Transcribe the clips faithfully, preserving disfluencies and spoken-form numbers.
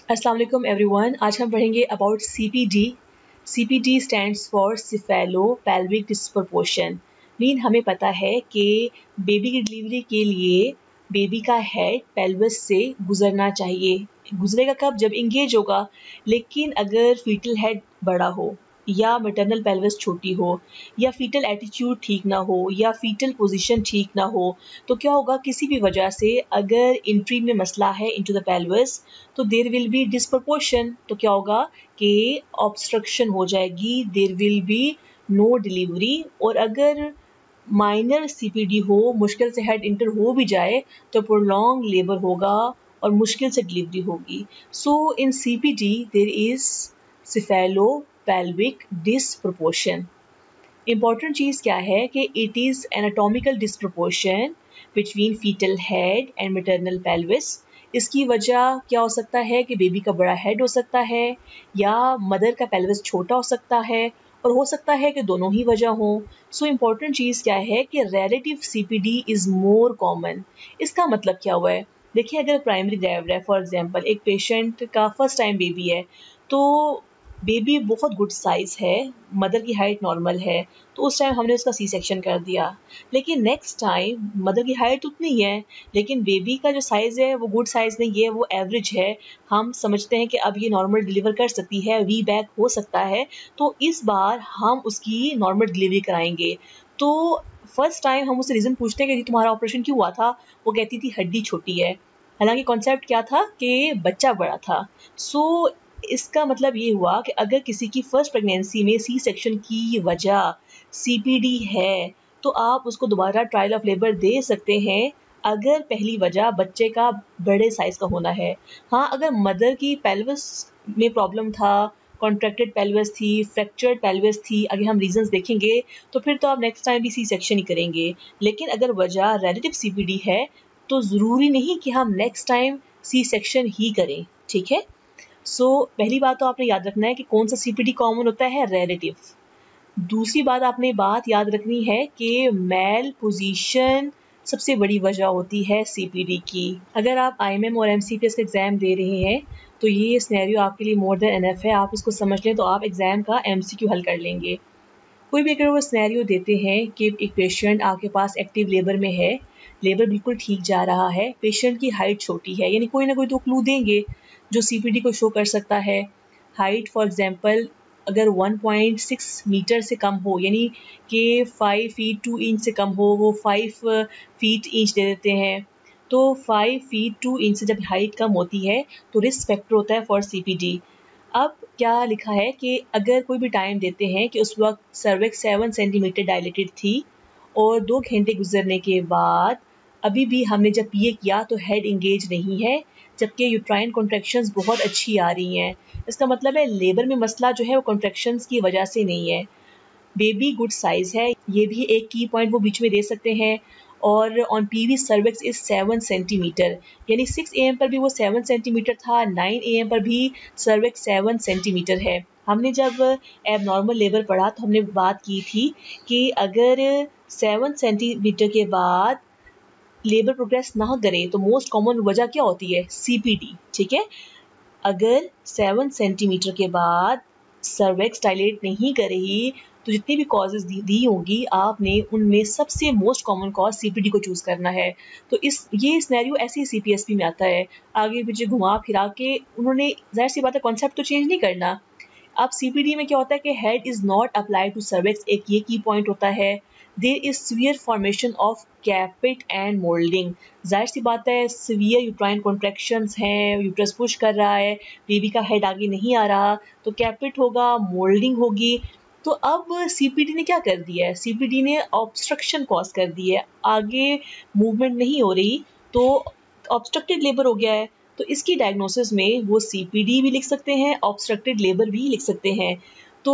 अस्सलाम वालेकुम एवरीवन। आज हम पढ़ेंगे about CPD. CPD stands for cephalo pelvic disproportion. Mean हमें पता है कि बेबी की डिलीवरी के लिए बेबी का हेड पेल्विस से गुजरना चाहिए। गुजरेगा कब? जब इंगेज होगा। लेकिन अगर फीटल हेड बड़ा हो या मैटरनल पेल्विस छोटी हो या फीटल एटीट्यूड ठीक ना हो या फीटल पोजीशन ठीक ना हो तो क्या होगा? किसी भी वजह से अगर एंट्री में मसला है इनटू द पेल्विस तो देर विल बी डिस्प्रपोर्शन। तो क्या होगा कि ऑब्स्ट्रक्शन हो जाएगी, there will be no delivery. और अगर माइनर सीपीडी हो, मुश्किल से हेड इंटर हो भी जाए तो प्रोलॉन्ग लेबर होगा और मुश्किल से डिलीवरी होगी। So in CPD there is cephalo pelvic disproportion. Important चीज़ क्या है कि it is anatomical disproportion between fetal head and maternal pelvis. इसकी वजह क्या हो सकता है कि बेबी का बड़ा हेड हो सकता है या मदर का पेल्विस छोटा हो सकता है, और हो सकता है कि दोनों ही वजह हो। सो इम्पॉर्टेंट चीज़ क्या है कि relative CPD is more common. इसका मतलब क्या हुआ है? देखिए, अगर प्राइमरी ड्राइवर है, फॉर एग्जांपल एक पेशेंट का फर्स्ट टाइम बेबी है, तो बेबी बहुत गुड साइज़ है, मदर की हाइट नॉर्मल है, तो उस टाइम हमने उसका सी सेक्शन कर दिया। लेकिन नेक्स्ट टाइम मदर की हाइट उतनी ही है लेकिन बेबी का जो साइज़ है वो गुड साइज़ नहीं है, वो एवरेज है। हम समझते हैं कि अब ये नॉर्मल डिलीवर कर सकती है, वी बैक हो सकता है, तो इस बार हम उसकी नॉर्मल डिलीवरी कराएंगे। तो फर्स्ट टाइम हम उससे रीज़न पूछते हैं कि तुम्हारा ऑपरेशन क्यों हुआ था? वो कहती थी हड्डी छोटी है। हालांकि कॉन्सेप्ट क्या था कि बच्चा बड़ा था। सो इसका मतलब ये हुआ कि अगर किसी की फर्स्ट प्रेगनेंसी में सी सेक्शन की वजह सीपीडी है तो आप उसको दोबारा ट्रायल ऑफ लेबर दे सकते हैं अगर पहली वजह बच्चे का बड़े साइज का होना है। हाँ, अगर मदर की पेल्विस में प्रॉब्लम था, कॉन्ट्रैक्टेड पेल्विस थी, फ्रैक्चर्ड पेल्विस थी, अगर हम रीजंस देखेंगे तो फिर तो आप नेक्स्ट टाइम भी सी सेक्शन ही करेंगे। लेकिन अगर वजह रिलेटिव सीपीडी है तो ज़रूरी नहीं कि हम नेक्स्ट टाइम सी सेक्शन ही करें। ठीक है। सो so, पहली बात तो आपने याद रखना है कि कौन सा सीपीडी कॉमन होता है, रिलेटिव। दूसरी बात आपने बात याद रखनी है कि मेल पोजीशन सबसे बड़ी वजह होती है सीपीडी की। अगर आप आईएमएम और एमसीपीएस का एग्जाम दे रहे हैं तो ये सिनेरियो आपके लिए मोर देन एनफ है। आप इसको समझ लें तो आप एग्जाम का एमसीक्यू हल कर लेंगे। कोई भी अगर वो सिनेरियो देते हैं कि एक पेशेंट आपके पास एक्टिव लेबर में है, लेबर बिल्कुल ठीक जा रहा है, पेशेंट की हाइट छोटी है, यानी कोई ना कोई तो क्लू देंगे जो सीपीडी को शो कर सकता है। हाइट फॉर एग्जांपल अगर वन पॉइंट सिक्स मीटर से कम हो, यानी कि फाइव फीट टू इंच से कम हो, वो फाइव फीट इंच दे देते हैं। तो फाइव फीट टू इंच से जब हाइट कम होती है तो रिस्क फैक्टर होता है फॉर सीपीडी। अब क्या लिखा है कि अगर कोई भी टाइम देते हैं कि उस वक्त सर्विक्स सेवन सेंटीमीटर डायलेटेड थी और दो घंटे गुजरने के बाद अभी भी हमने जब पीए किया तो हेड इंगेज नहीं है, जबकि यूट्राइन कॉन्ट्रैक्शंस बहुत अच्छी आ रही हैं। इसका मतलब है लेबर में मसला जो है वो कॉन्ट्रैक्शंस की वजह से नहीं है, बेबी गुड साइज़ है। ये भी एक की पॉइंट वो बीच में दे सकते हैं। और on PV cervix is seven centimetre, यानी सिक्स ए एम पर भी वो सेवन सेंटीमीटर था, नाइन ए एम पर भी सर्विक्स सेवन सेंटीमीटर है। हमने जब एब नॉर्मल लेबर पढ़ा तो हमने बात की थी कि अगर सेवन सेंटीमीटर के बाद लेबर प्रोग्रेस ना करे तो मोस्ट कॉमन वजह क्या होती है? सीपीडी। ठीक है। अगर सेवन सेंटीमीटर के बाद सर्विक्स डायलेट नहीं करेगी तो जितनी भी कॉजेज दी, दी होंगी आपने उनमें सबसे मोस्ट कॉमन कॉज सीपीडी को चूज करना है। तो इस ये सिनेरियो ऐसे ही सीपीएसपी में आता है, आगे पीछे घुमा फिरा के उन्होंने जाहिर सी बात है कॉन्सेप्ट तो चेंज नहीं करना। अब सीपीडी में क्या होता है कि head is not apply to cervix, एक ये की पॉइंट होता है। There is severe formation of caput and moulding. जाहिर सी बात है सीवियर यूट्राइन कॉन्ट्रैक्शंस हैं, यूट्रस पुश कर रहा है, बेबी का हेड आगे नहीं आ रहा, तो कैपिट होगा, मोल्डिंग होगी। तो अब सीपीडी ने क्या कर दिया है? सीपीडी ने ऑब्स्ट्रक्शन कॉज कर दी है, आगे मूवमेंट नहीं हो रही तो ऑब्स्ट्रक्टेड लेबर हो गया है। तो इसकी डायग्नोसिस में वो सीपीडी भी लिख सकते हैं, ऑब्स्ट्रक्टेड लेबर भी लिख सकते हैं। तो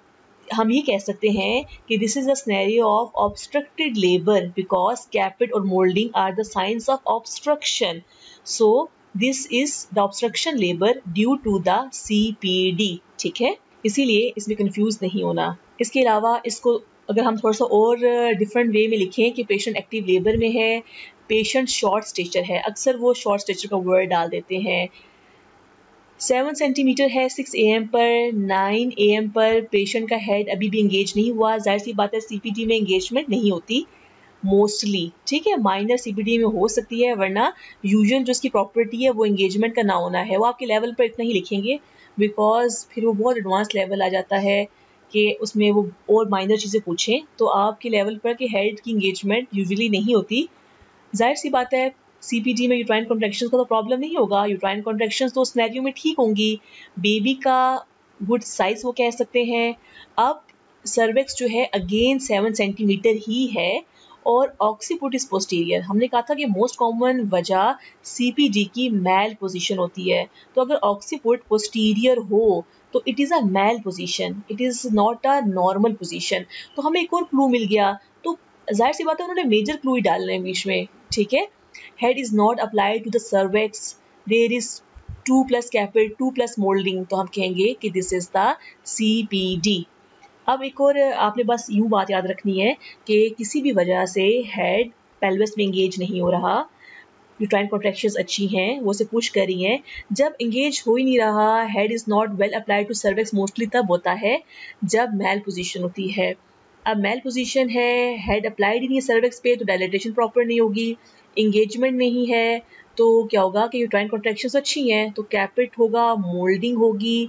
हम ये कह सकते हैं कि this is a scenario of obstructed labour because caput और moulding are the signs of obstruction. So this is the obstruction labour due to the CPD. ठीक है, इसीलिए इसमें कंफ्यूज नहीं होना। इसके अलावा इसको अगर हम थोड़ा सा और डिफरेंट वे में लिखें कि पेशेंट एक्टिव लेबर में है, पेशेंट शॉर्ट स्टेचर है, अक्सर वो शॉर्ट स्टेचर का वर्ड डाल देते हैं। सेवन सेंटीमीटर है सिक्स ए एम पर, नाइन ए एम पर पेशेंट का हेड अभी भी एंगेज नहीं हुआ। जाहिर सी बात है सीपीडी में एंगेजमेंट नहीं होती मोस्टली, ठीक है, माइनर सीपीडी में हो सकती है, वरना यूजुअल जो उसकी प्रॉपर्टी है वो एंगेजमेंट का ना होना है। वो आपके लेवल पर इतना ही लिखेंगे बिकॉज फिर वो बहुत एडवांस लेवल आ जाता है कि उसमें वो और माइनर चीज़ें पूछें, तो आपके लेवल पर कि हेड की एंगेजमेंट यूजुअली नहीं होती। जाहिर सी बात है सीपीडी में यूट्राइन कॉन्ट्रैक्शन का तो प्रॉब्लम नहीं होगा, यूट्राइन कॉन्ट्रैक्शन तो सिनेरियो में ठीक होंगी, बेबी का गुड साइज वो कह सकते हैं। अब सर्विक्स जो है अगेन सेवन सेंटीमीटर ही है और ऑक्सीपुट इज पोस्टीरियर। हमने कहा था कि मोस्ट कॉमन वजह सीपीडी की मैल पोजीशन होती है, तो अगर ऑक्सीपुट पोस्टीरियर हो तो it is a malposition, it is not a normal position. तो हमें एक और क्लू मिल गया, तो जाहिर सी बात है उन्होंने मेजर क्लू ही डालने हैं बीच में, ठीक है। Head is not applied to the cervix, there is two plus caput two plus moulding, तो हम कहेंगे कि दिस इज द सीपीडी। अब एक और आपने बस यूँ बात याद रखनी है कि किसी भी वजह से हेड पेल्विस में एंगेज नहीं हो रहा, यूट्राइन कॉन्ट्रैक्शंस अच्छी हैं, वो से पुश कर रही हैं, जब एंगेज हो ही नहीं रहा, head is not well applied to cervix, mostly तब होता है जब मैल पोजीशन होती है। अब मैल पोजीशन है, हेड अप्लाइड ही नहीं है सर्विक्स पे, तो डायलेटेशन प्रॉपर नहीं होगी, इंगेजमेंट नहीं है, तो क्या होगा कि यूट्राइन कॉन्ट्रैक्शंस अच्छी हैं, तो कैपिट होगा, मोल्डिंग होगी,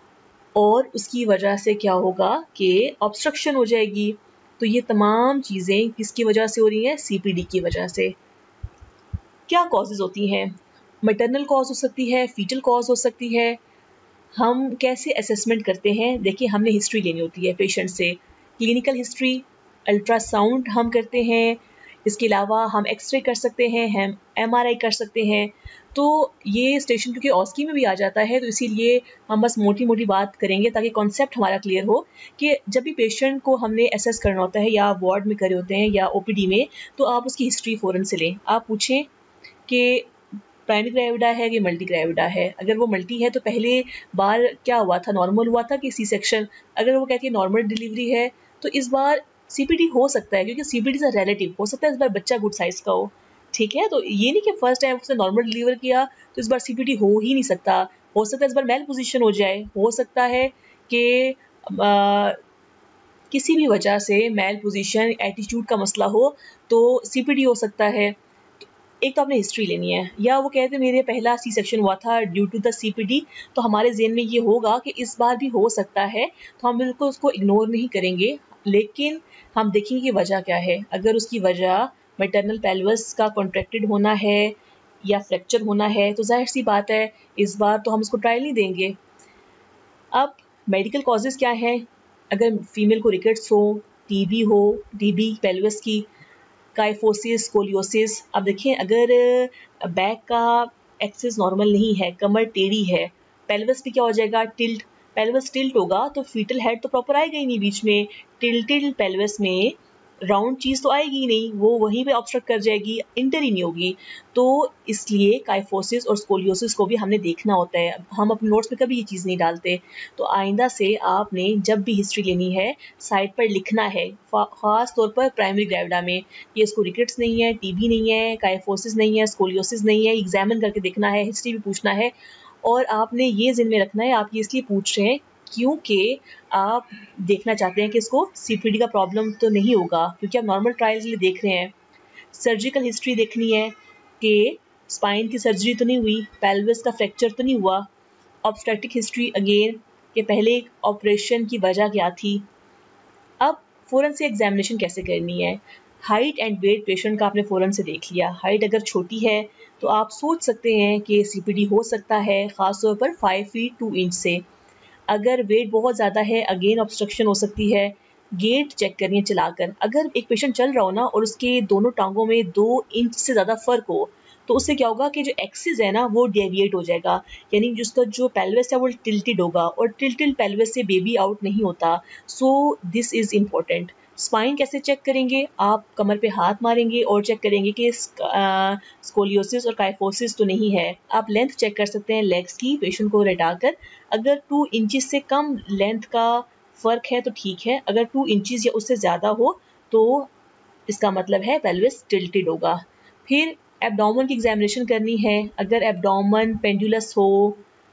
और उसकी वजह से क्या होगा कि ऑब्स्ट्रक्शन हो जाएगी। तो ये तमाम चीज़ें किसकी वजह से हो रही हैं? सीपीडी की वजह से। क्या कॉजेज़ होती हैं? मैटरनल कॉज हो सकती है, फीटल कॉज हो सकती है। हम कैसे असेसमेंट करते हैं? देखिए, हमने हिस्ट्री लेनी होती है पेशेंट से, क्लिनिकल हिस्ट्री, अल्ट्रासाउंड हम करते हैं, इसके अलावा हम एक्सरे कर सकते हैं, हम एमआरआई कर सकते हैं। तो ये स्टेशन क्योंकि ऑस्की में भी आ जाता है, तो इसीलिए हम बस मोटी मोटी बात करेंगे ताकि कॉन्सेप्ट हमारा क्लियर हो कि जब भी पेशेंट को हमने असेस करना होता है या वार्ड में करे होते हैं या ओपीडी में, तो आप उसकी हिस्ट्री फ़ौरन से लें। आप पूछें कि प्राइमरी ग्रेविडा है कि मल्टी ग्रेविडा है। अगर वो मल्टी है तो पहले बार क्या हुआ था, नॉर्मल हुआ था कि सी सेक्शन। अगर वो कहती है नॉर्मल डिलीवरी है तो इस बार सीपीडी हो सकता है, क्योंकि सीपीडी से रिलेटिव हो सकता है इस बार बच्चा गुड साइज का हो, ठीक है। तो ये नहीं कि फर्स्ट टाइम उसने नॉर्मल डिलीवर किया तो इस बार सीपीडी हो ही नहीं सकता, हो सकता है इस बार मेल पोजीशन हो जाए, हो सकता है कि किसी भी वजह से मेल पोजीशन एटीट्यूड का मसला हो तो सीपीडी हो सकता है। एक तो आपने हिस्ट्री लेनी है, या वो कहते हैं मेरे पहला सी सेक्शन हुआ था ड्यू टू द सीपीडी, तो हमारे जेहन में ये होगा कि इस बार भी हो सकता है, तो हम बिल्कुल उसको इग्नोर नहीं करेंगे, लेकिन हम देखेंगे कि वजह क्या है। अगर उसकी वजह मैटरनल पेल्विस का कॉन्ट्रैक्टेड होना है या फ्रैक्चर होना है, तो जाहिर सी बात है इस बार तो हम उसको ट्रायल नहीं देंगे। अब मेडिकल कॉजेज़ क्या हैं? अगर फीमेल को रिकेट्स हो, टीबी हो, टीबी पेल्विस की, काइफोसिस, स्कोलियोसिस। अब देखिए, अगर बैक का एक्सिस नॉर्मल नहीं है, कमर टेढ़ी है, पेल्विस भी क्या हो जाएगा? टिल्ट। पेल्विस टिल्ट होगा तो फीटल हेड तो प्रॉपर आएगा ही नहीं बीच में। टिल्टेड पेल्विस में राउंड चीज़ तो आएगी ही नहीं, वो वहीं पे ऑब्स्ट्रक्ट कर जाएगी, इंटर ही नहीं होगी। तो इसलिए काइफोसिस और स्कोलियोसिस को भी हमने देखना होता है। हम अपने नोट्स में कभी ये चीज़ नहीं डालते, तो आइंदा से आपने जब भी हिस्ट्री लेनी है साइड पर लिखना है, ख़ास तौर पर प्राइमरी ग्रेविडा में, ये इसको रिकेट्स नहीं है, टीबी नहीं है, काइफोसिस नहीं है, स्कोलियोसिस नहीं है, एग्जामिन करके देखना है, हिस्ट्री भी पूछना है। और आपने ये ज़हन में रखना है, आप ये इसलिए पूछ रहे हैं क्योंकि आप देखना चाहते हैं कि इसको सीपीडी का प्रॉब्लम तो नहीं होगा, क्योंकि आप नॉर्मल ट्रायल्स लिए देख रहे हैं। सर्जिकल हिस्ट्री देखनी है कि स्पाइन की सर्जरी तो नहीं हुई, पेल्विस का फ्रैक्चर तो नहीं हुआ। ऑब्स्ट्रैक्टिक हिस्ट्री अगेन कि पहले ऑपरेशन की वजह क्या थी। अब फ़ौरन से एग्जामिनेशन कैसे करनी है? हाइट एंड वेट पेशेंट का आपने फ़ौरन से देख लिया। हाइट अगर छोटी है तो आप सोच सकते हैं कि सीपीडी हो सकता है, ख़ास तौर पर फाइव फीट टू इंच से। अगर वेट बहुत ज़्यादा है, अगेन ऑब्स्ट्रक्शन हो सकती है। गेट चेक करनी है चलाकर। अगर एक पेशेंट चल रहा हो ना और उसके दोनों टांगों में दो इंच से ज़्यादा फ़र्क हो, तो उससे क्या होगा कि जो एक्सिस है ना वो डेविएट हो जाएगा, यानी जिसका जो पेल्विस है वो टिल्टेड होगा, और टिल्टेड पेल्विस से बेबी आउट नहीं होता। So this is important. Spine कैसे चेक करेंगे? आप कमर पे हाथ मारेंगे और चेक करेंगे कि स्कोलियोसिस और काइफोसिस तो नहीं है। आप लेंथ चेक कर सकते हैं लेग्स की पेशेंट को लेटाकर। अगर टू इंचेस से कम लेंथ का फ़र्क है तो ठीक है, अगर टू इंचेस या उससे ज़्यादा हो तो इसका मतलब है पेल्विस टिल्टेड होगा। फिर एब्डोमेन की एग्जामिनेशन करनी है। अगर एब्डोमेन पेंडुलस हो,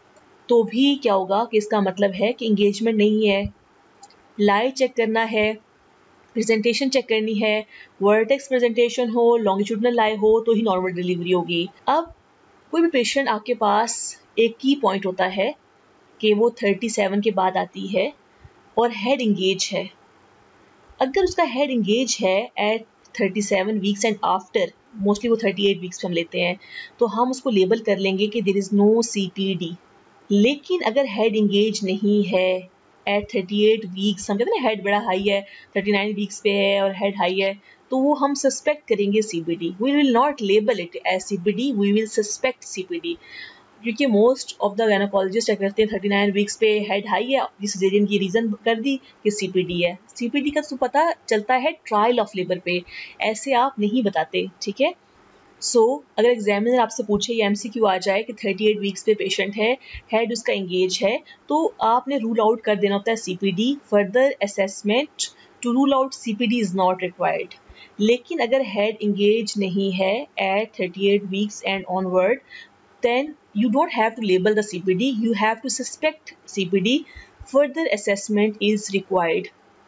तो भी क्या होगा कि इसका मतलब है कि इंगेजमेंट नहीं है। लाई चेक करना है, प्रेजेंटेशन चेक करनी है, वर्टेक्स प्रेजेंटेशन हो, लॉन्गिट्यूडनल लाई हो तो ही नॉर्मल डिलीवरी होगी। अब कोई भी पेशेंट आपके पास, एक की पॉइंट होता है कि वो सैंतीस के बाद आती है और हेड इंगेज है। अगर उसका हेड इंगेज है एट सैंतीस वीक्स एंड आफ्टर, मोस्टली वो अड़तीस वीक्स पे हम लेते हैं, तो हम उसको लेबल कर लेंगे कि देयर इज़ नो सीपीडी। लेकिन अगर हेड इंगेज नहीं है एट अड़तीस वीक्स, हम कहते हैं ना हेड बड़ा हाई है, उनतालीस वीक्स पे है और हेड हाई है, तो वो हम सस्पेक्ट करेंगे CPD. We will not label it as CPD, we will suspect CPD, क्योंकि मोस्ट ऑफ द गायनोकोलॉजिस्ट क्या करते हैं उनतालीस वीक्स पे हेड हाई है, सिजेरियन की रीज़न कर दी कि सीपीडी है। सीपीडी का तो पता चलता है ट्रायल ऑफ लेबर पे, ऐसे आप नहीं बताते, ठीक है। सो so, अगर एग्जामिनर आपसे पूछे या एमसीक्यू आ जाए कि अड़तीस वीक्स पे पेशेंट है, हेड उसका इंगेज है, तो आपने रूल आउट कर देना होता है CPD. Further assessment to rule out CPD is not required. लेकिन अगर हेड इंगेज नहीं है एट अड़तीस weeks and onward, then you don't have to label the C P D, you have to suspect C P D. Further assessment is required,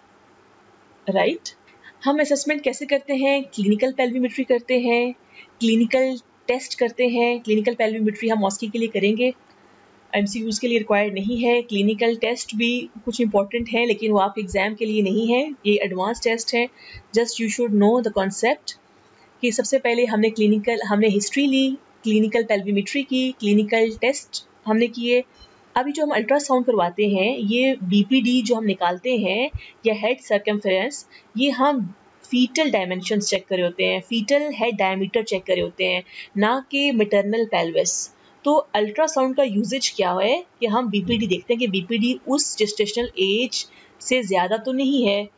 right? हम assessment कैसे करते हैं? Clinical पेल्विमेट्री करते हैं, क्लिनिकल टेस्ट करते हैं। क्लिनिकल पेल्विमेट्री हम मॉस्की के लिए करेंगे, एमसीक्यूज़ के लिए रिक्वायर्ड नहीं है। क्लिनिकल टेस्ट भी कुछ इंपॉर्टेंट है लेकिन वो आपके एग्जाम के लिए नहीं है, ये एडवांस टेस्ट है। Just you should know the concept कि सबसे पहले हमने क्लिनिकल हमने हिस्ट्री ली, क्लिनिकल पेल्विमेट्री की, क्लिनिकल टेस्ट हमने किए। अभी जो हम अल्ट्रासाउंड करवाते हैं, ये बीपीडी जो हम निकालते हैं या हेड सर्कमफेरेंस, ये हम फीटल डायमेंशंस चेक करे होते हैं, फीटल हेड डायमीटर चेक करे होते हैं, ना कि मैटरनल पेल्विस। तो अल्ट्रासाउंड का यूजेज क्या है कि हम बीपीडी देखते हैं कि बीपीडी उस जेस्टेशनल एज से ज़्यादा तो नहीं है।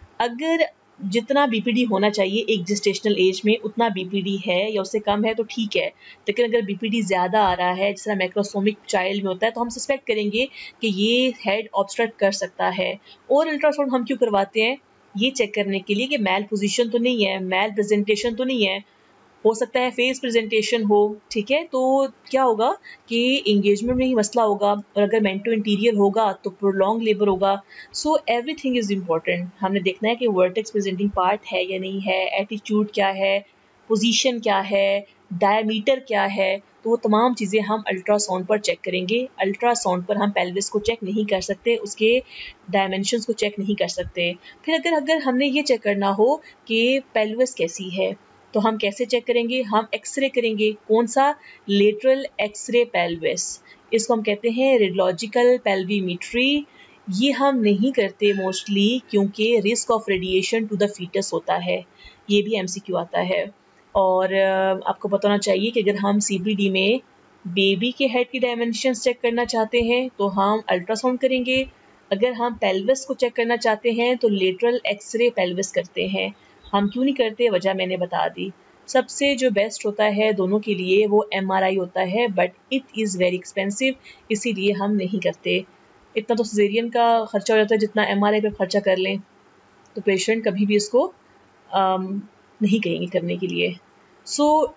अगर जितना बीपीडी होना चाहिए एक जेस्टेशनल एज में उतना बीपीडी है या उससे कम है तो ठीक है, लेकिन अगर बीपीडी ज़्यादा आ रहा है, जिस तरह मैक्रोसोमिक चाइल्ड में होता है, तो हम सस्पेक्ट करेंगे कि ये हेड ऑब्स्ट्रक्ट कर सकता है। और अल्ट्रासाउंड हम क्यों करवाते हैं? ये चेक करने के लिए कि मैल पोजीशन तो नहीं है, मैल प्रेजेंटेशन तो नहीं है, हो सकता है फेस प्रेजेंटेशन हो, ठीक है। तो क्या होगा कि इंगेजमेंट में ही मसला होगा, और अगर मेंटो इंटीरियर होगा तो प्रोलॉन्ग लेबर होगा। So everything is important. हमने देखना है कि वर्टेक्स प्रेजेंटिंग पार्ट है या नहीं है, एटीट्यूड क्या है, पोजीशन क्या है, डायमीटर क्या है, तो वो तमाम चीज़ें हम अल्ट्रासाउंड पर चेक करेंगे। अल्ट्रासाउंड पर हम पेल्विस को चेक नहीं कर सकते, उसके डायमेंशंस को चेक नहीं कर सकते। फिर अगर अगर हमने ये चेक करना हो कि पेल्विस कैसी है, तो हम कैसे चेक करेंगे? हम एक्सरे करेंगे। कौन सा? लेटरल एक्सरे पेल्विस, इसको हम कहते हैं रेडियोलॉजिकल पेल्विमेट्री। ये हम नहीं करते मोस्टली क्योंकि risk of radiation to the fetus होता है, ये भी एमसीक्यू आता है। और आपको पता होना चाहिए कि अगर हम सीपीडी में बेबी के हेड की डायमेंशंस चेक करना चाहते हैं तो हम अल्ट्रासाउंड करेंगे। अगर हम पेल्विस को चेक करना चाहते हैं तो लेटरल एक्सरे पेल्विस करते हैं। हम क्यों नहीं करते, वजह मैंने बता दी। सबसे जो बेस्ट होता है दोनों के लिए वो एमआरआई होता है, but it is very expensive, इसीलिए हम नहीं करते। इतना तो सिजेरियन का खर्चा हो जाता है जितना एमआरआई पे खर्चा कर लें, तो पेशेंट कभी भी इसको आम, नहीं कहेंगे करने के लिए। सो so,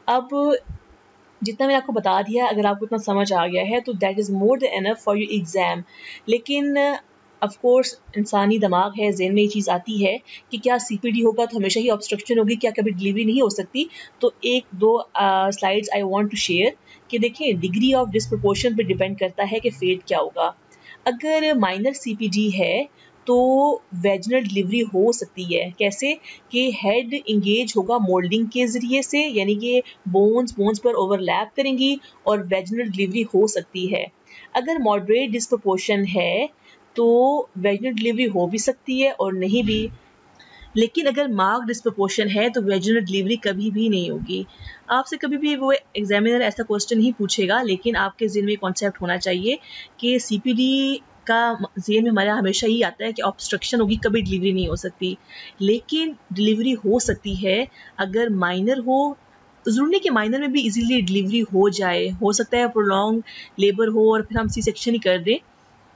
अब जितना मैंने आपको बता दिया, अगर आपको इतना समझ आ गया है तो that is more than enough for your exam. लेकिन ऑफ कोर्स इंसानी दिमाग है, ज़हन में ये चीज़ आती है कि क्या सीपीडी होगा तो हमेशा ही ऑब्स्ट्रक्शन होगी, क्या कभी डिलीवरी नहीं हो सकती? तो एक दो slides I want to share कि देखिए डिग्री ऑफ डिस्प्रपोर्शन पे डिपेंड करता है कि फेट क्या होगा। अगर माइनर सीपीडी है तो वेजिनल डिलीवरी हो सकती है। कैसे? कि हेड इंगेज होगा मोल्डिंग के ज़रिए से, यानी कि बोन्स बोन्स पर ओवरलैप करेंगी और वेजिनल डिलीवरी हो सकती है। अगर मॉडरेट डिस्प्रपोर्शन है तो वेजिनल डिलीवरी हो भी सकती है और नहीं भी। लेकिन अगर मार्क्ड डिस्प्रपोर्शन है तो वेजिनल डिलीवरी कभी भी नहीं होगी। आपसे कभी भी वो एग्जामिनर ऐसा क्वेश्चन नहीं पूछेगा, लेकिन आपके ज़हन में कॉन्सेप्ट होना चाहिए कि सीपीडी का ज़हन में हमारा हमेशा ही आता है कि ऑब्स्ट्रक्शन होगी, कभी डिलीवरी नहीं हो सकती। लेकिन डिलीवरी हो सकती है अगर माइनर हो। ज़रूरी नहीं कि माइनर में भी इजीली डिलीवरी हो जाए, हो सकता है प्रोलॉन्ग लेबर हो और फिर हम सी सेक्शन ही कर दें।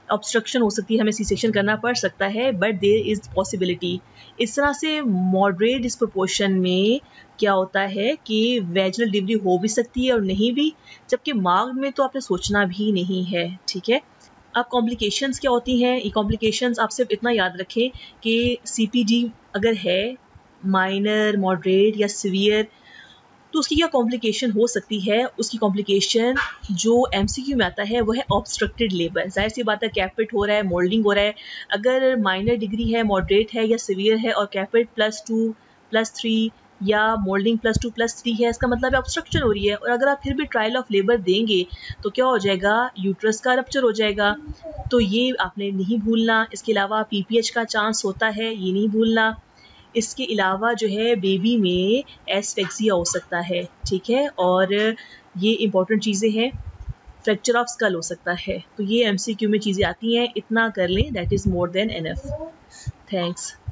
ऑब्स्ट्रक्शन हो सकती है, हमें सी सेक्शन करना पड़ सकता है, बट देयर इज़ पॉसिबिलिटी। इस तरह से मॉडरेट डिस्प्रोपोर्शन में क्या होता है कि वैजिनल डिलीवरी हो भी सकती है और नहीं भी, जबकि मार्ग में तो आपने सोचना भी नहीं है, ठीक है। अब कॉम्प्लिकेशंस क्या होती हैं? ये कॉम्प्लिकेशंस आप सिर्फ इतना याद रखें कि सीपीडी अगर है माइनर, मॉडरेट या सीवियर, तो उसकी क्या कॉम्प्लिकेशन हो सकती है? उसकी कॉम्प्लिकेशन जो एमसीक्यू में आता है वो है ऑब्स्ट्रक्टेड लेबर। जाहिर सी बात है, कैपिट हो रहा है, मोल्डिंग हो रहा है। अगर माइनर डिग्री है, मॉडरेट है या सीवियर है और caput plus two plus three या moulding plus two plus three है, इसका मतलब है ऑब्स्ट्रक्शन हो रही है। और अगर आप फिर भी ट्रायल ऑफ लेबर देंगे तो क्या हो जाएगा? यूट्रस का रप्चर हो जाएगा। तो ये आपने नहीं भूलना। इसके अलावा पीपीएच का चांस होता है, ये नहीं भूलना। इसके अलावा जो है बेबी में एस्फेक्सिया हो सकता है, ठीक है, और ये इंपॉर्टेंट चीज़ें हैं। फ्रैक्चर ऑफ स्कल हो सकता है। तो ये एमसीक्यू में चीज़ें आती हैं, इतना कर लें, that is more than enough. Thanks.